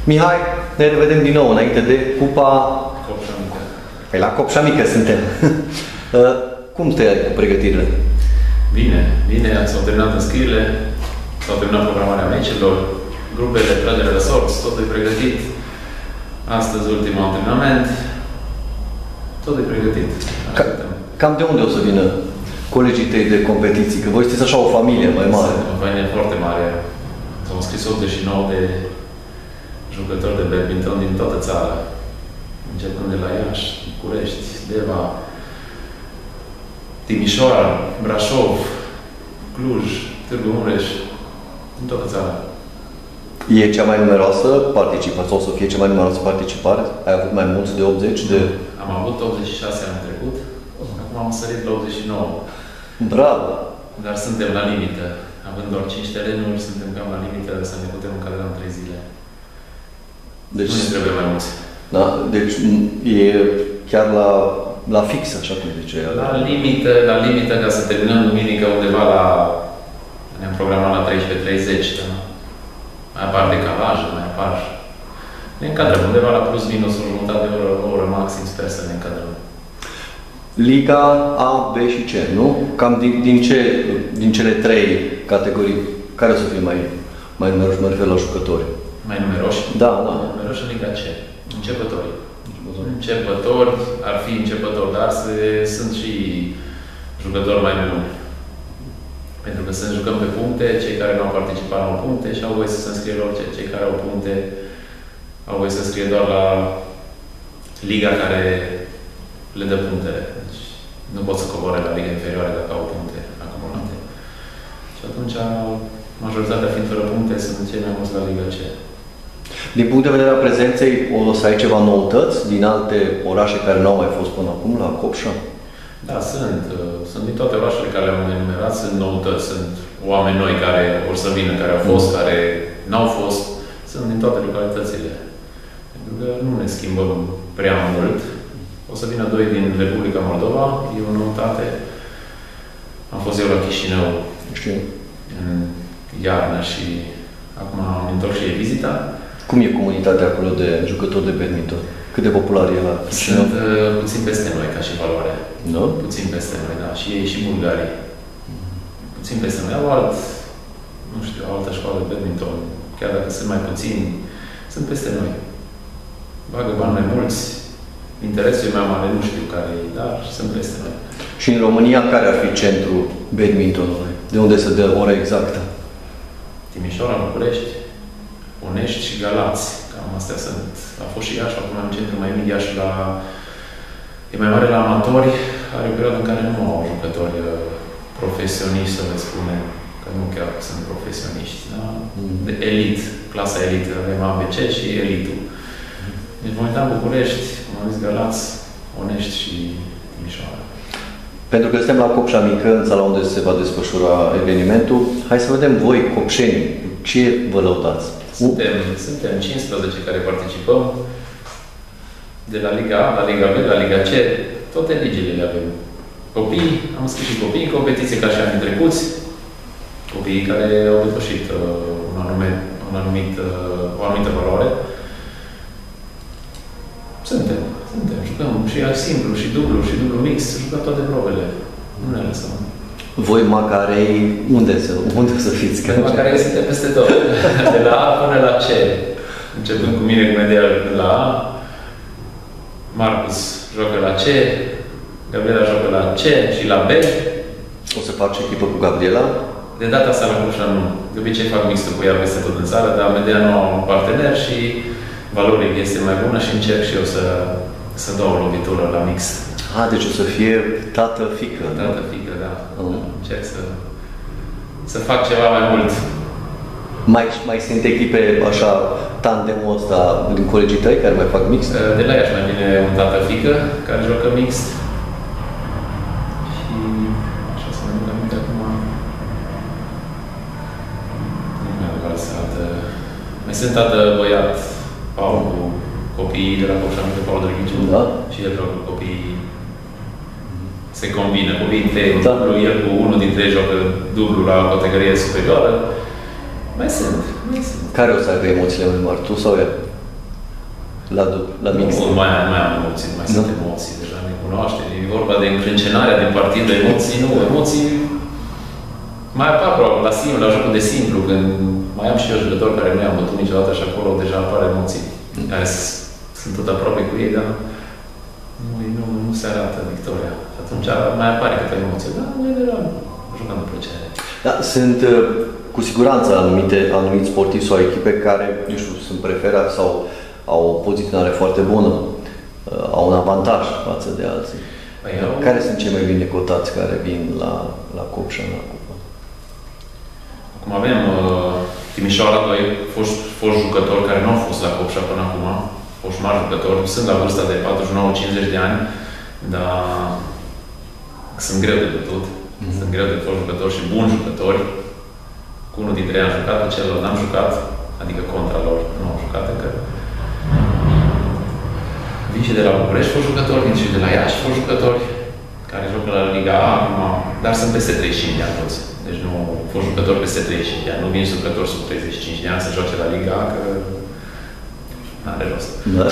Mihai, ne revedem din nou înainte de Cupa... Copșa Mică. Păi la Copșa Mică suntem. Cum stai cu pregătirile? Bine, bine, s-au terminat înscrierile, s-au terminat programarea meciurilor, grupele de tragere de sorți, totul e pregătit. Astăzi ultimul antrenament, totul e pregătit. Cam de unde o să vină colegii tăi de competiții? Că voi sunteți așa o familie mai mare. O familie foarte mare. S-au înscris 89 de jucători de badminton din toată țara. Începând de la Iași, București, Deva, Timișoara, Brașov, Cluj, Târgu Mureș, din toată țara. E cea mai numeroasă participare, sau o să fie cea mai numeroasă participare? Ai avut mai mulți de 80 de... Am avut 86 anul trecut, acum am sărit la 89. Bravo! Dar suntem la limită. Având doar 5 terenuri, suntem cam la limită să ne putem încadra în 3 zile. Deci nu ne trebuie mai mulți. Da, deci e chiar la fix, așa cum zice. La limită, ca să terminăm duminică undeva la... Ne-am programat la 13:30, da? Mai apar decalaje, mai apar... Ne încadrăm undeva la plus minus o jumătate de oră, o oră maxim, sper să ne încadrăm. Liga A, B și C, nu? Cam din cele 3 categorii, care o să fie mai numeroși, mă refer la jucători? Mai numeroși? Da. Mai numeroși în Liga C. Începători. Începători, ar fi începători, dar sunt și jucători mai buni. Pentru că să ne jucăm pe puncte, cei care nu au participat nu au puncte și au voie să se înscrie orice. Cei care au puncte au voie să se înscrie doar la liga care le dă punctele. Deci nu pot să coboare la liga inferioară dacă au puncte acumulate. Și atunci, majoritatea fiind fără puncte, sunt cei mai mulți la Liga C. Din punct de vedere al prezenței, o să ai ceva noutăți din alte orașe care nu au mai fost până acum, la Copșa? Da, sunt. Sunt din toate orașele care le-am enumerat, sunt noutăți, sunt oameni noi care vor să vină, care au fost, care n-au fost. Sunt din toate localitățile. Pentru că nu ne schimbăm prea mult. O să vină 2 din Republica Moldova, e o noutate. Am fost eu la Chișinău în iarnă și acum am întors și vizita. Cum e comunitatea acolo de jucători de badminton? Cât de popular e la Chișinău? Sunt puțin peste noi, ca și valoare. Nu? Puțin peste noi, da. Și ei și bulgarii. Puțin peste noi. Au altă școală de badminton. Chiar dacă sunt mai puțini, sunt peste noi. Bagă bani mai mulți. Interesul meu mare, nu știu care e, dar sunt peste noi. Și în România, care ar fi centrul badmintonului? De unde se dă ora exactă? Timișoara, București, Onești și Galați. Cam astea sunt. A fost și Iași, acum am centru mai mic, Iași e mai mare la amatori. Are o perioadă în care nu au jucători profesioniști, să le spunem. Că nu chiar sunt profesioniști. Da? De elit, clasa elită. Avem ABC și elitul. Deci vom uita în București, cum am zis, Galați, Onești și Timișoara. Pentru că suntem la Copșa Mică, în sala unde se va desfășura evenimentul, hai să vedem voi, copșenii, ce vă lăudați? Suntem 15 care participăm, de la Liga A, la Liga B, la Liga C, toate ligile le avem. Copii, am scris și copii în competiție ca și anii trecuți, copiii care au depășit o anumită valoare. Suntem. Jucăm și simplu, și dublu mix, jucăm toate probele. Nu ne lăsăm. Voi, Macarei, unde să fiți? Macarei suntem peste tot. De la A până la C. Începând cu mine, cu media la A. Marcus joacă la C. Gabriela joacă la C și la B. O să faci echipă cu Gabriela? De data asta la Copșa nu. De obicei fac mixtul cu ea peste tot în țară, dar media nu au un partener și valoric este mai bună și încerc și eu să dau o lovitură la mix. Deci o să fie tată-fică. Tată-fică, da. Încerc să fac ceva mai mult. Mai sunt echipe așa, tandemul ăsta din colegii tăi care mai fac mix? De la Iași mai vine un tată-fică care joacă mix. Și așa să mă duc aminte acum. Nu mi-am altă. Mai sunt tată băiat, Paul, cu copiii de la Copșa Mică, Paul Drăghiciu. Da. Și el joacă cu copiii. Se combină. Copiii trei dublu, el cu unul dintre ei joacă dublu la categorie superioară. Mai sunt. Care o să aibă emoțiile mai mari, tu sau el? la mix? Nu mai am emoții, nu mai sunt emoții, deja ne cunoaștem. E vorba de încrâncenarea din partidul, emoții nu, emoții mai apar probabil la simplu, la jocul de simplu, când mai am și eu jucători care nu i-am bătut niciodată și acolo deja apar emoții care sunt tot aproape cu ei, dar nu se arată victoria. Și atunci mai apare câte emoții, dar noi deja jucăm de plăcere. Da, sunt cu siguranță anumiți sportivi sau echipe care, nu știu, sunt preferați sau au o poziționare foarte bună, au un avantaj față de alții. Care sunt cei mai bine cotați care vin la Copșa, la Cupă? Acum avem Timișoara, doi foști jucători care nu au fost la Copșa până acum, foști mari jucători, sunt la vârsta de 49-50 de ani, dar sunt greu de bătut. Sunt greu de foști jucători și buni jucători. Cu unul dintre ei am jucat, cu celălalt n-am jucat, adică contra lor nu am jucat încă. Vin și de la București foști jucători, vin și de la Iași foști jucători, care joacă la Liga A acum, dar sunt peste 35 de ani toți. Deci nu foști jucători peste 35 de ani, nu vin jucători sub 35 de ani să joace la Liga A, că n-are rost.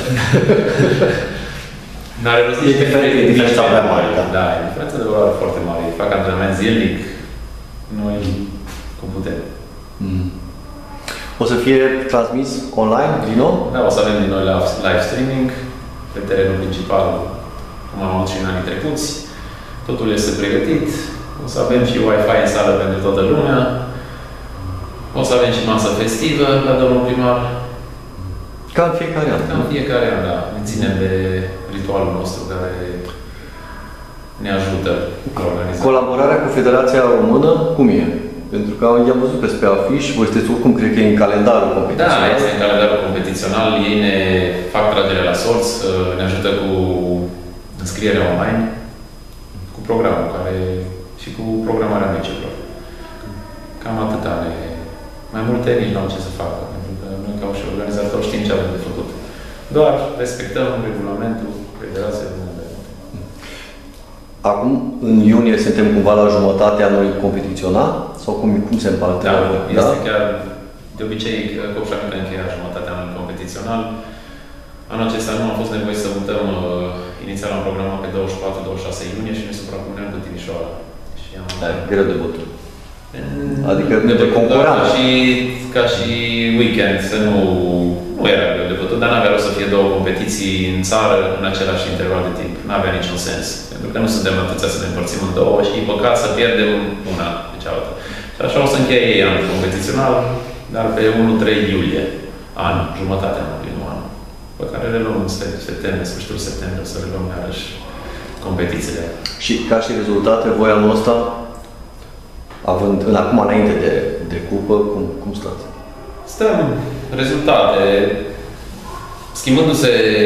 N-are rost. E diferența prea mare, da. Da, e diferența de valoare foarte mare. Fac antrenament zilnic, noi cum putem. O să fie transmis online din nou? Da, o să avem din nou live streaming pe terenul principal, cum am avut și în anii trecuți. Totul este pregătit. O să avem și Wi-Fi în sală pentru toată lumea. O să avem și masă festivă la domnul primar. Ca în fiecare an. Ca în fiecare an, da. Ne ținem de ritualul nostru care ne ajută la organizare. Colaborarea cu Federația Română, cum e? Pentru că i-am văzut pe afiș, voi sunteți oricum, cred că e în calendarul competițional. Da, este în calendarul competițional. Ei ne fac tragere la sorți, ne ajută cu înscrierea online, cu programul și cu programarea meciurilor. Cam atâta. Mai multe nici n-au ce să facă, pentru că noi ca și organizatori știm ce avem de făcut. Doar respectăm regulamentul Federației Române. Acum, în iunie, suntem cumva la jumătatea anului competițional? Sau cum se împarte? Da, este chiar, de obicei, Copșa Mică încheia jumătatea anului competițional. Anul acesta nu a fost nevoie să mutăm, inițial am programat pe 24-26 iunie și ne suprapuneam cu Timișoara. Da, greu de bătut. Adică de concurență. Ca și weekend, să nu era greu de bătut, dar n-avea rost să fie două competiții în țară în același interval de timp. N-avea niciun sens. Pentru că nu suntem atâția să ne împărțim în două și e păcat să pierdem una de cealaltă. Și așa o să încheie ei anul competițional, dar pe 1-3 iulie, jumătatea anului, nu anul. Pe care le luăm în septembrie, sfârșitul septembrie, o să le luăm iarăși competițiile. Și ca și rezultate, voi anul ăsta, având acum înainte de cupă, cum stați? Stăm rezultate. Schimbându-se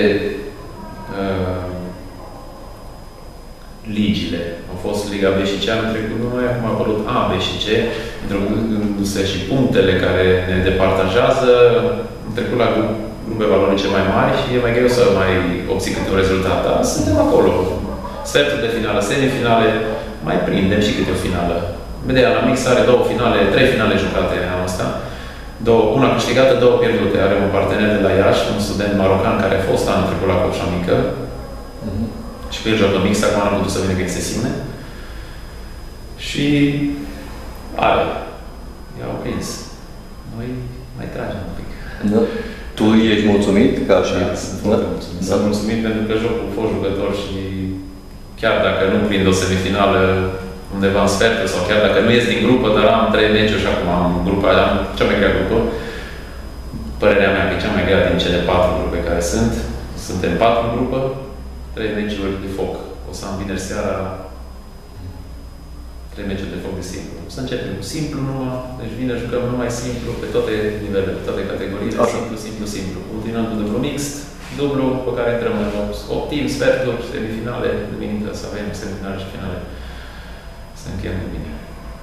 ligile. Au fost Liga B și C anul trecut, noi acum a apărut A, B și C, introducându-se și punctele care ne departajează. Am trecut la grupe valorice mai mari și e mai greu să mai obții câte un rezultat. Dar suntem acolo. Sferturi de finală, semifinale, mai prindem și câte o finală. Vedea, la Mix are 3 finale jucate anul ăsta. Una câștigată, 2 pierdute. Are un partener de la Iași, un student marocan care a fost anul trecut la Copșa Mică. Și cu el joacă Mix, acum n-am putut să vină că în sesiune. Și i-au prins. Noi mai tragem un pic. Da. Tu ești mulțumit? Ca și... Sunt foarte mulțumit. Sunt mulțumit pentru că joc cu fost jucător și chiar dacă nu prind o semifinală undeva în sfertul sau chiar dacă nu ies din grupă, dar am 3 meciuri și acum am cea mai grea grupă. Părerea mea că e cea mai grea din cele 4 grupe care sunt. Suntem 4 în grupă, 3 meciuri de foc. O să am vineri seara 3 meciuri de foc de simplu. O să începem cu simplu numai, deci vineri jucăm numai simplu pe toate nivelele, pe toate categoriile. Simplu. Continuăm cu dublu mixt, dublu pe care intrăm în 8 team, sferturi, semifinale, duminică să avem semifinale și finale. Să încheiem de bine.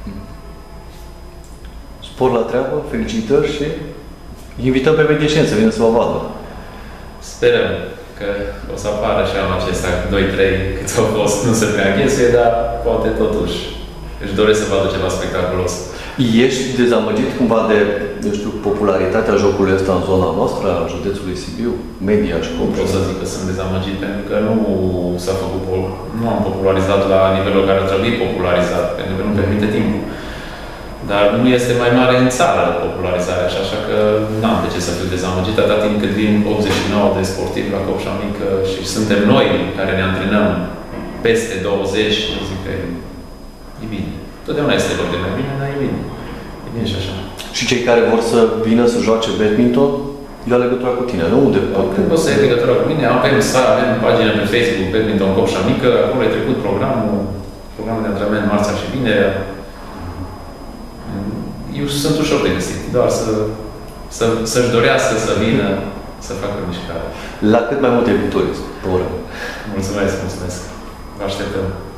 Spor la treabă, felicitări și invităm pe Medieșeni să vină să vă vadă. Sperăm că o să apară și anul acesta 2-3 câți au fost, nu se prea înghesuie, dar poate totuși își doresc să vadă ceva spectaculos. Ești dezamăgit cumva de, eu știu, popularitatea jocului ăsta în zona noastră, a județului Sibiu, media și Nu pot să zic că sunt dezamăgit, pentru că nu am popularizat la nivelul care trebuie popularizat, pentru că nu permite timpul. Dar nu este mai mare în țară popularizarea așa că n-am de ce să fiu dezamăgit atâta timp cât vin 89 de sportivi la Copșa Mică și suntem noi care ne antrenăm peste 20, eu zic că e bine. Totdeauna este loc de mai bine, dar e bine. E bine și așa. Și cei care vor să vină să joace badminton, ia legătura cu tine, nu? Când o să ai legătura cu mine, avem pagina pe Facebook, Badminton Copșa Mică, acolo e trecut programul de antrenament marțea și vinerea. Eu sunt ușor de găsit, doar să-și dorească să vină să facă mișcare. La cât mai multe victorii pe oră. Mulțumesc! Vă așteptăm!